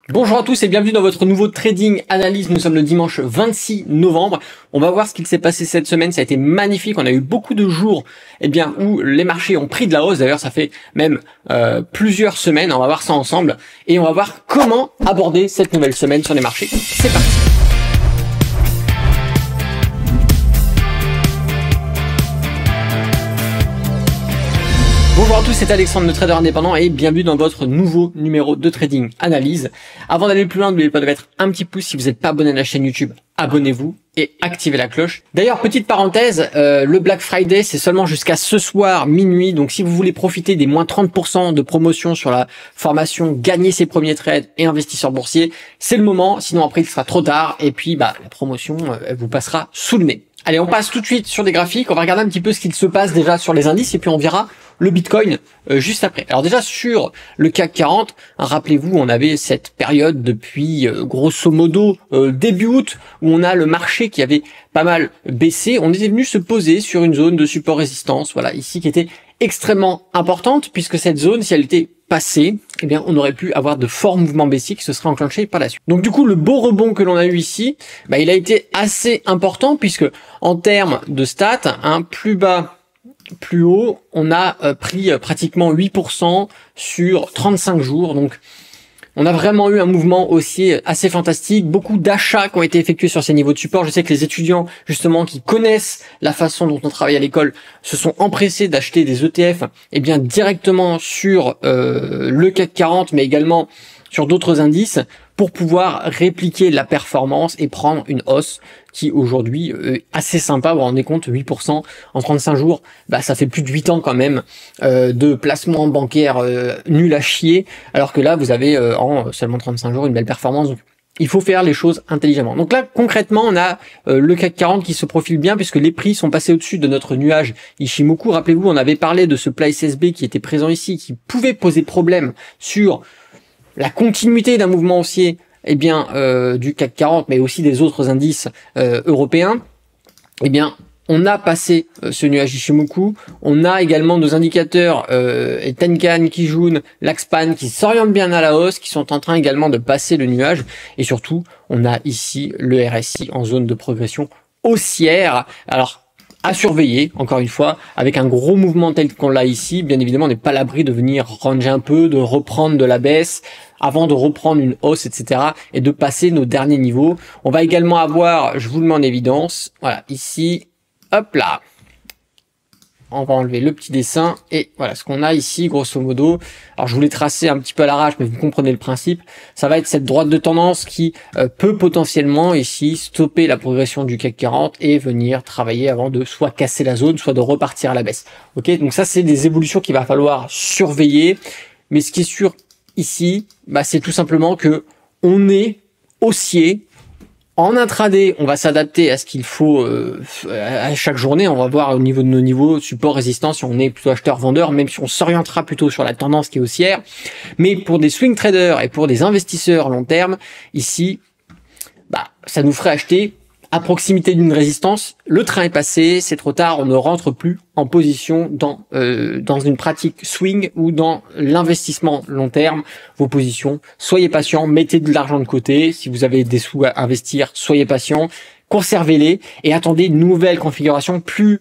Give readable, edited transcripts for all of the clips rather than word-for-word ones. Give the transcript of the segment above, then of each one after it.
Bonjour à tous et bienvenue dans votre nouveau Trading Analyse. Nous sommes le dimanche 26 novembre. On va voir ce qu'il s'est passé cette semaine. Ça a été magnifique. On a eu beaucoup de jours où les marchés ont pris de la hausse. D'ailleurs, ça fait même plusieurs semaines. On va voir ça ensemble. Et on va voir comment aborder cette nouvelle semaine sur les marchés. C'est parti. Bonjour à tous, c'est Alexandre, le trader indépendant et bienvenue dans votre nouveau numéro de Trading Analyse. Avant d'aller plus loin, n'oubliez pas de mettre un petit pouce si vous n'êtes pas abonné à la chaîne YouTube. Abonnez-vous et activez la cloche. D'ailleurs, petite parenthèse, le Black Friday, c'est seulement jusqu'à ce soir, minuit. Donc, si vous voulez profiter des moins 30% de promotion sur la formation Gagner ses premiers trades et investisseurs boursiers, c'est le moment. Sinon, après, il sera trop tard. Et puis, la promotion, elle vous passera sous le nez. Allez, on passe tout de suite sur des graphiques. On va regarder un petit peu ce qu'il se passe déjà sur les indices et puis on verra le Bitcoin juste après. Alors déjà sur le CAC 40, rappelez-vous, on avait cette période depuis grosso modo début août où on a le marché qui avait pas mal baissé. On était venu se poser sur une zone de support-résistance, voilà, ici qui était extrêmement importante puisque cette zone, si elle était passée, eh bien on aurait pu avoir de forts mouvements baissiers qui se seraient enclenchés par la suite. Donc du coup, le beau rebond que l'on a eu ici, il a été assez important puisque en termes de stats, plus bas, plus haut, on a pris pratiquement 8% sur 35 jours. Donc on a vraiment eu un mouvement haussier assez fantastique, beaucoup d'achats qui ont été effectués sur ces niveaux de support. Je sais que les étudiants justement qui connaissent la façon dont on travaille à l'école se sont empressés d'acheter des ETF directement sur le CAC 40 mais également sur d'autres indices pour pouvoir répliquer la performance et prendre une hausse qui aujourd'hui est assez sympa. Vous vous rendez compte, 8% en 35 jours, ça fait plus de 8 ans quand même de placement bancaire nul à chier, alors que là vous avez en seulement 35 jours une belle performance. Donc il faut faire les choses intelligemment. Donc là concrètement on a le CAC 40 qui se profile bien puisque les prix sont passés au-dessus de notre nuage Ichimoku. Rappelez-vous, on avait parlé de ce plat SSB qui était présent ici, qui pouvait poser problème sur la continuité d'un mouvement haussier du CAC 40 mais aussi des autres indices européens. On a passé ce nuage Ichimoku. On a également nos indicateurs Tenkan, Kijun, Laxpan qui s'orientent bien à la hausse, qui sont en train également de passer le nuage. Et surtout, on a ici le RSI en zone de progression haussière. Alors, à surveiller, encore une fois, avec un gros mouvement tel qu'on l'a ici. Bien évidemment, on n'est pas à l'abri de venir ranger un peu, de reprendre de la baisse avant de reprendre une hausse, etc. et de passer nos derniers niveaux. On va également avoir, je vous le mets en évidence, voilà, ici, hop là. On va enlever le petit dessin et voilà ce qu'on a ici, grosso modo. Alors, je voulais tracer un petit peu à l'arrache, mais vous comprenez le principe. Ça va être cette droite de tendance qui peut potentiellement ici stopper la progression du CAC 40 et venir travailler avant de soit casser la zone, soit de repartir à la baisse. Ok, donc ça, c'est des évolutions qu'il va falloir surveiller. Mais ce qui est sûr ici, c'est tout simplement que on est haussier. En intraday, on va s'adapter à ce qu'il faut à chaque journée. On va voir au niveau de nos niveaux support, résistance, si on est plutôt acheteur-vendeur, même si on s'orientera plutôt sur la tendance qui est haussière. Mais pour des swing traders et pour des investisseurs long terme, ici, ça nous ferait acheter à proximité d'une résistance. Le train est passé, c'est trop tard, on ne rentre plus en position dans une pratique swing ou dans l'investissement long terme. Vos positions, soyez patient, mettez de l'argent de côté. Si vous avez des sous à investir, soyez patient, conservez-les et attendez une nouvelle configuration plus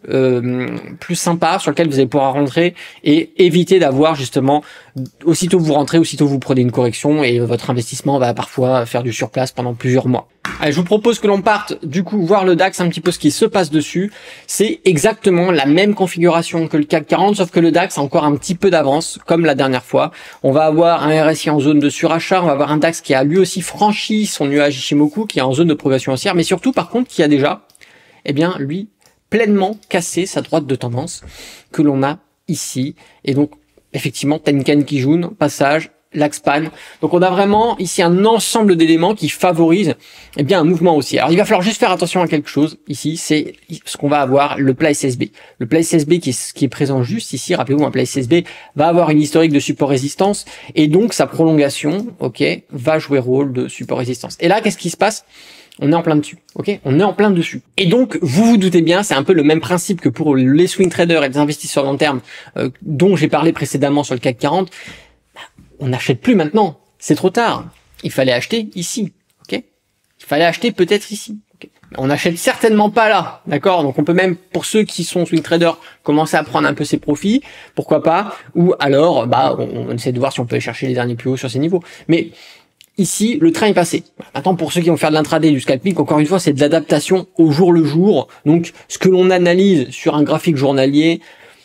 sympa sur laquelle vous allez pouvoir rentrer et éviter d'avoir justement aussitôt vous rentrez, aussitôt vous prenez une correction et votre investissement va parfois faire du surplace pendant plusieurs mois. Allez, je vous propose que l'on parte du coup voir le DAX, un petit peu ce qui se passe dessus. C'est exactement la même configuration que le CAC 40, sauf que le DAX a encore un petit peu d'avance, comme la dernière fois. On va avoir un RSI en zone de surachat, on va avoir un DAX qui a lui aussi franchi son nuage Ichimoku, qui est en zone de progression haussière, mais surtout par contre qui a déjà, lui, pleinement cassé sa droite de tendance que l'on a ici. Et donc, effectivement, Tenkan Kijun, passage, Laxpan. Donc on a vraiment ici un ensemble d'éléments qui favorisent un mouvement haussier. Alors il va falloir juste faire attention à quelque chose ici, c'est ce qu'on va avoir, le plat SSB. Le plat SSB qui est présent juste ici, rappelez-vous, un plat SSB va avoir une historique de support résistance et donc sa prolongation, va jouer rôle de support résistance. Et là, qu'est-ce qui se passe? On est en plein dessus, on est en plein dessus. Et donc, vous vous doutez bien, c'est un peu le même principe que pour les swing traders et les investisseurs long terme dont j'ai parlé précédemment sur le CAC 40. On n'achète plus maintenant, c'est trop tard. il fallait acheter ici, ok? Il fallait acheter peut-être ici. Okay. On n'achète certainement pas là, d'accord? Donc on peut même, pour ceux qui sont swing traders, commencer à prendre un peu ses profits, pourquoi pas? Ou alors, on essaie de voir si on peut aller chercher les derniers plus hauts sur ces niveaux. Mais ici, le train est passé. Maintenant, pour ceux qui vont faire de l'intraday, du scalping, encore une fois, c'est de l'adaptation au jour le jour. Donc, ce que l'on analyse sur un graphique journalier,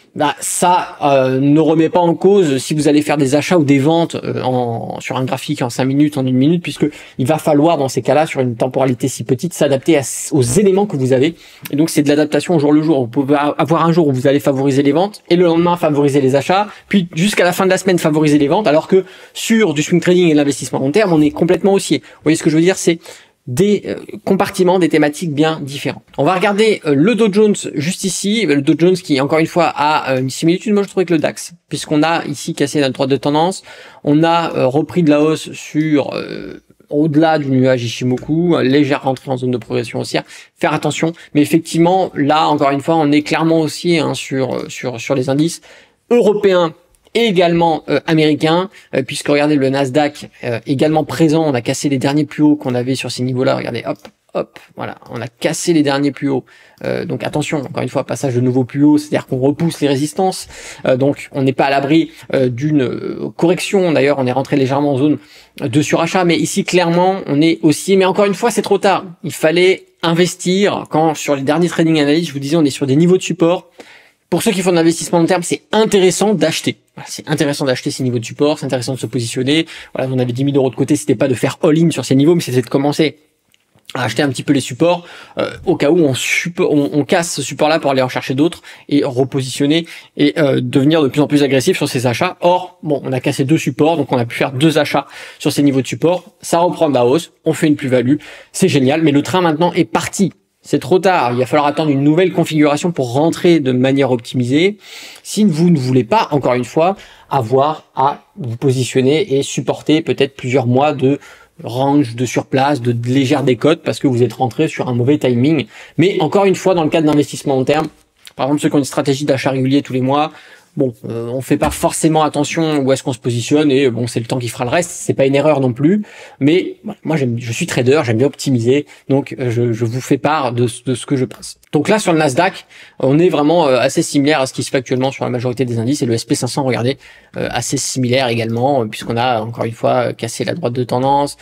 ça ne remet pas en cause si vous allez faire des achats ou des ventes sur un graphique en 5 minutes, en 1 minute, puisque il va falloir dans ces cas-là, sur une temporalité si petite, s'adapter aux éléments que vous avez. Et donc c'est de l'adaptation au jour le jour. Vous pouvez avoir un jour où vous allez favoriser les ventes et le lendemain favoriser les achats, puis jusqu'à la fin de la semaine favoriser les ventes, alors que sur du swing trading et l'investissement long terme, on est complètement haussier. Vous voyez ce que je veux dire, c'est des compartiments, des thématiques bien différentes. On va regarder le Dow Jones juste ici, le Dow Jones qui encore une fois a une similitude, moi je trouve, avec le DAX, puisqu'on a ici cassé notre droite de tendance, on a repris de la hausse sur au-delà du nuage Ishimoku, légère rentrée en zone de progression haussière, faire attention, mais effectivement là encore une fois on est clairement haussier sur les indices européens et également américain, puisque regardez le Nasdaq également présent, on a cassé les derniers plus hauts qu'on avait sur ces niveaux-là, regardez, hop, voilà, on a cassé les derniers plus hauts, donc attention, encore une fois, passage de nouveau plus haut, c'est-à-dire qu'on repousse les résistances, donc on n'est pas à l'abri d'une correction, d'ailleurs on est rentré légèrement en zone de surachat, mais ici clairement on est haussier, mais encore une fois c'est trop tard, il fallait investir, quand sur les derniers trading analyses, je vous disais on est sur des niveaux de support. Pour ceux qui font de l'investissement long terme, c'est intéressant d'acheter. Voilà, c'est intéressant d'acheter ces niveaux de support, c'est intéressant de se positionner. Voilà, on avait 10 000 € de côté, c'était pas de faire all-in sur ces niveaux, mais c'était de commencer à acheter un petit peu les supports au cas où on casse ce support-là pour aller en chercher d'autres et repositionner et devenir de plus en plus agressif sur ces achats. Or, bon, on a cassé 2 supports, donc on a pu faire 2 achats sur ces niveaux de support. Ça reprend de la hausse, on fait une plus-value, c'est génial, mais le train maintenant est parti. C'est trop tard, il va falloir attendre une nouvelle configuration pour rentrer de manière optimisée. Si vous ne voulez pas, encore une fois, avoir à vous positionner et supporter peut-être plusieurs mois de range, de surplace, de légère décote parce que vous êtes rentré sur un mauvais timing. Mais encore une fois, dans le cadre d'investissement long terme, par exemple ceux qui ont une stratégie d'achat régulier tous les mois, bon, on fait pas forcément attention où est-ce qu'on se positionne et bon, c'est le temps qui fera le reste. C'est pas une erreur non plus, mais moi je suis trader, j'aime bien optimiser, donc je vous fais part de ce que je pense. Donc là sur le Nasdaq, on est vraiment assez similaire à ce qui se fait actuellement sur la majorité des indices et le SP500, regardez, assez similaire également puisqu'on a encore une fois cassé la droite de tendance.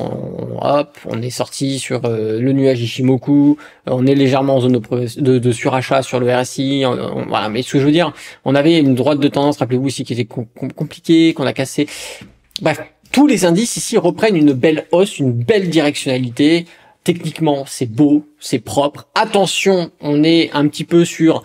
On est sorti sur le nuage Ishimoku, on est légèrement en zone de surachat sur le RSI, voilà. Mais ce que je veux dire, on avait une droite de tendance, rappelez-vous ici, qui était compliquée, qu'on a cassé. Bref, tous les indices ici reprennent une belle hausse, une belle directionnalité. Techniquement, c'est beau, c'est propre. Attention, on est un petit peu sur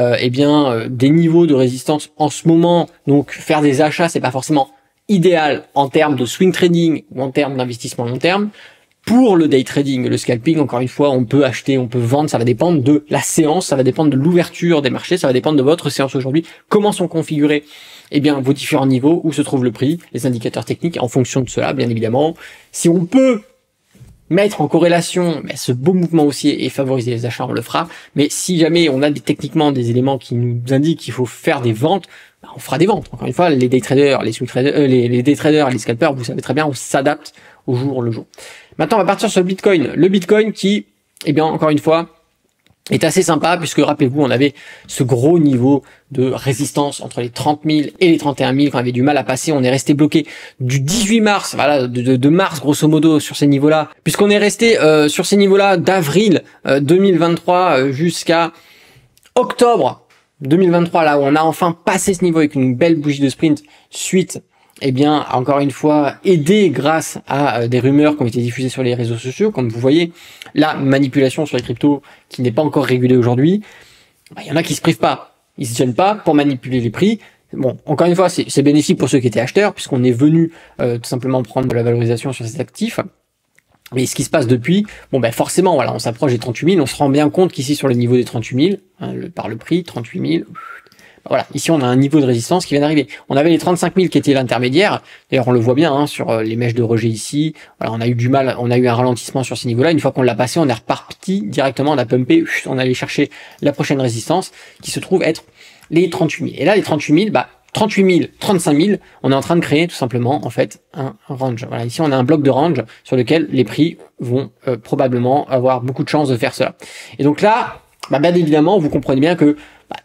des niveaux de résistance en ce moment. Donc faire des achats, c'est pas forcément idéal en termes de swing trading ou en termes d'investissement long terme. Pour le day trading, le scalping, encore une fois, on peut acheter, on peut vendre, ça va dépendre de la séance, ça va dépendre de l'ouverture des marchés, ça va dépendre de votre séance aujourd'hui, comment sont configurés vos différents niveaux, où se trouve le prix, les indicateurs techniques, en fonction de cela, bien évidemment. Si on peut mettre en corrélation ce beau mouvement haussier et favoriser les achats, on le fera. Mais si jamais on a techniquement des éléments qui nous indiquent qu'il faut faire des ventes, on fera des ventes. Encore une fois, les day traders, les swing traders, les day traders et les scalpers, vous savez très bien, on s'adapte au jour le jour. Maintenant, on va partir sur le Bitcoin. Le Bitcoin qui, encore une fois, est assez sympa puisque rappelez-vous, on avait ce gros niveau de résistance entre les 30 000 et les 31 000 qu'on avait du mal à passer. On est resté bloqué du 18 mars, voilà, de mars grosso modo sur ces niveaux-là, puisqu'on est resté sur ces niveaux-là d'avril 2023 jusqu'à octobre 2023, là où on a enfin passé ce niveau avec une belle bougie de sprint suite encore une fois, aidé grâce à des rumeurs qui ont été diffusées sur les réseaux sociaux. Comme vous voyez, la manipulation sur les cryptos qui n'est pas encore régulée aujourd'hui, il y en a qui se privent pas. Ils se gênent pas pour manipuler les prix. Bon, encore une fois, c'est bénéfique pour ceux qui étaient acheteurs, puisqu'on est venu tout simplement prendre de la valorisation sur ces actifs. Mais ce qui se passe depuis, forcément, voilà, on s'approche des 38 000, on se rend bien compte qu'ici sur le niveau des 38 000, par le prix, 38 000, voilà, ici on a un niveau de résistance qui vient d'arriver. On avait les 35 000 qui étaient l'intermédiaire. D'ailleurs, on le voit bien sur les mèches de rejet ici. Voilà, on a eu du mal, on a eu un ralentissement sur ces niveaux-là. Une fois qu'on l'a passé, on est reparti directement, on a pumpé, on allait chercher la prochaine résistance qui se trouve être les 38 000. Et là, les 38 000, 38 000, 35 000, on est en train de créer tout simplement en fait un range. Voilà, ici on a un bloc de range sur lequel les prix vont probablement avoir beaucoup de chances de faire cela. Et donc là, bien évidemment, vous comprenez bien que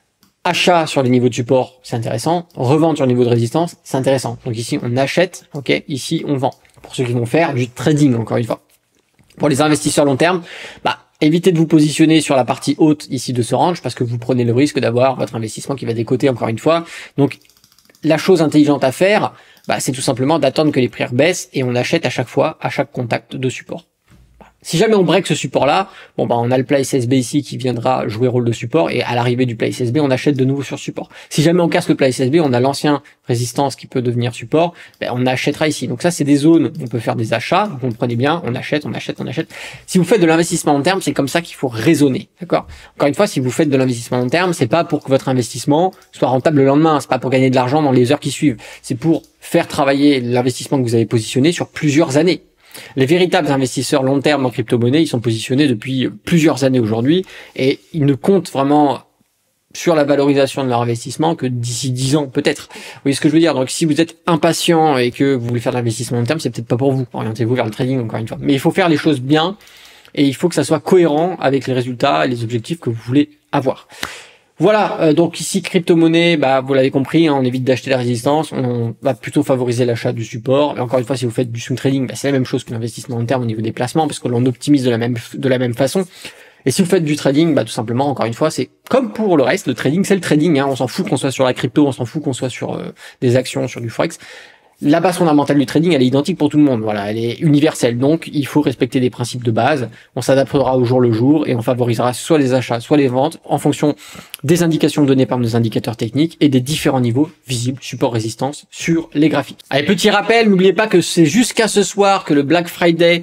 achat sur les niveaux de support, c'est intéressant. Revente sur le niveau de résistance, c'est intéressant. Donc ici, on achète, ok. Ici, on vend. Pour ceux qui vont faire du trading, encore une fois. Pour les investisseurs long terme, évitez de vous positionner sur la partie haute ici de ce range parce que vous prenez le risque d'avoir votre investissement qui va décoter encore une fois. Donc, la chose intelligente à faire, c'est tout simplement d'attendre que les prix baissent et on achète à chaque fois, à chaque contact de support. Si jamais on break ce support-là, on a le place SB ici qui viendra jouer rôle de support et à l'arrivée du place SB, on achète de nouveau sur support. Si jamais on casse le place SB, on a l'ancien résistance qui peut devenir support, on achètera ici. Donc ça, c'est des zones où on peut faire des achats. Vous comprenez bien, on achète, on achète, on achète. Si vous faites de l'investissement long terme, c'est comme ça qu'il faut raisonner, d'accord? Encore une fois, si vous faites de l'investissement long terme, c'est pas pour que votre investissement soit rentable le lendemain, c'est pas pour gagner de l'argent dans les heures qui suivent. C'est pour faire travailler l'investissement que vous avez positionné sur plusieurs années. Les véritables investisseurs long terme en crypto-monnaie, ils sont positionnés depuis plusieurs années aujourd'hui et ils ne comptent vraiment sur la valorisation de leur investissement que d'ici 10 ans peut-être. Vous voyez ce que je veux dire? Donc si vous êtes impatient et que vous voulez faire de l'investissement long terme, c'est peut-être pas pour vous. Orientez-vous vers le trading encore une fois. Mais il faut faire les choses bien et il faut que ça soit cohérent avec les résultats et les objectifs que vous voulez avoir. Voilà, donc ici crypto-monnaie, vous l'avez compris, on évite d'acheter la résistance, on va plutôt favoriser l'achat du support. Et encore une fois, si vous faites du swing trading, c'est la même chose que l'investissement long terme au niveau des placements, parce que l'on optimise de la même façon. Et si vous faites du trading, tout simplement, encore une fois, c'est comme pour le reste, le trading, c'est le trading. On s'en fout qu'on soit sur la crypto, on s'en fout qu'on soit sur des actions, sur du forex. La base fondamentale du trading, elle est identique pour tout le monde. Voilà, elle est universelle. Donc, il faut respecter des principes de base. On s'adaptera au jour le jour et on favorisera soit les achats, soit les ventes en fonction des indications données par nos indicateurs techniques et des différents niveaux visibles, support, résistance sur les graphiques. Allez, petit rappel, n'oubliez pas que c'est jusqu'à ce soir que le Black Friday,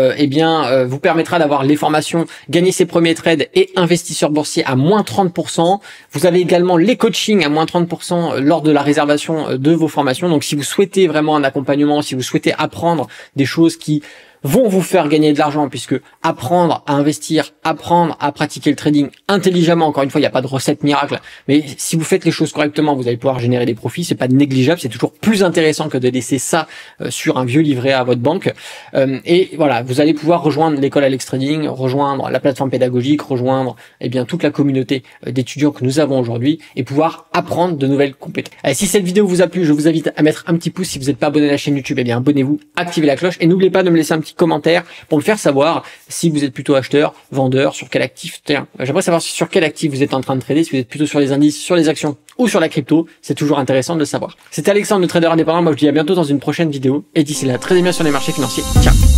vous permettra d'avoir les formations, gagner ses premiers trades et investisseurs boursiers à moins 30%. Vous avez également les coachings à moins 30% lors de la réservation de vos formations. Donc, si vous souhaitez vraiment un accompagnement, si vous souhaitez apprendre des choses qui vont vous faire gagner de l'argent, puisque apprendre à investir, apprendre à pratiquer le trading intelligemment, encore une fois, il n'y a pas de recette miracle, mais si vous faites les choses correctement, vous allez pouvoir générer des profits, c'est pas négligeable, c'est toujours plus intéressant que de laisser ça sur un vieux livret à votre banque. Et voilà, vous allez pouvoir rejoindre l'école Alex Trading, rejoindre la plateforme pédagogique, rejoindre toute la communauté d'étudiants que nous avons aujourd'hui et pouvoir apprendre de nouvelles compétences. Allez, si cette vidéo vous a plu, je vous invite à mettre un petit pouce. Si vous n'êtes pas abonné à la chaîne YouTube, abonnez-vous, activez la cloche et n'oubliez pas de me laisser un petit commentaire pour me faire savoir si vous êtes plutôt acheteur, vendeur, sur quel actif. J'aimerais savoir sur quel actif vous êtes en train de trader, si vous êtes plutôt sur les indices, sur les actions ou sur la crypto. C'est toujours intéressant de le savoir. C'était Alexandre, le trader indépendant. Moi, je vous dis à bientôt dans une prochaine vidéo. Et d'ici là, tradez bien sur les marchés financiers. Ciao.